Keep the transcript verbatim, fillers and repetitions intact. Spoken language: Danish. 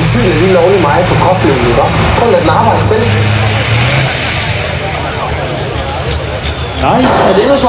fylder lige lovlig meget på koblingen, ikke? Prøv at lade den arbejde selv. Nej, er det ellers